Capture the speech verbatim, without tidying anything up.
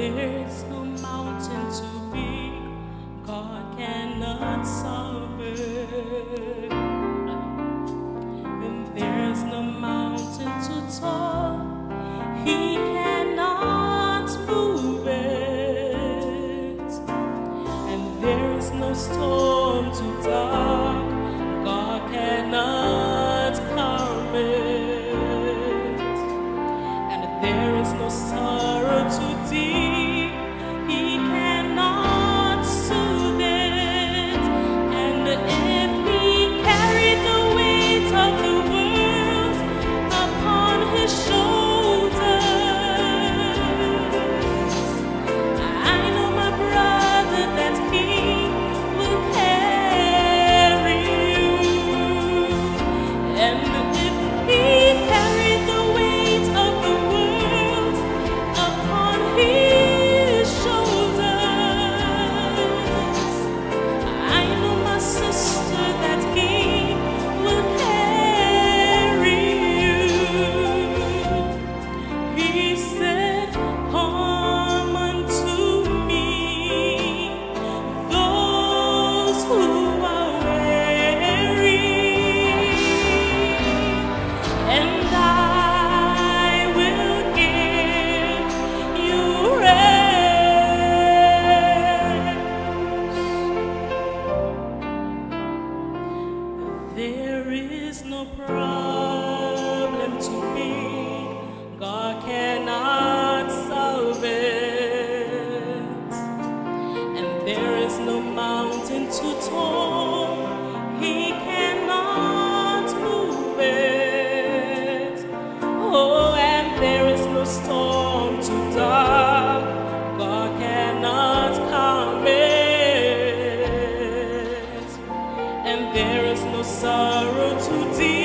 There's no mountain too big God cannot solve it. And there's no mountain too tall He cannot move it. And there's no storm too dark God cannot calm it. And there is no sorrow too deep He cannot soothe it. And if He carried the weight of the world upon His shoulders, I know, my brother, that He will carry you. And if He carried the weight of the world upon His shoulders, I know, my sister, that He will carry you. He said, "Come unto me, those who are weary, and I will give you rest." There is no problem too big God cannot solve it. And there is no mountain too tall He cannot move it. Oh, and there is no storm too dark God cannot calm it. And there is no sorrow too deep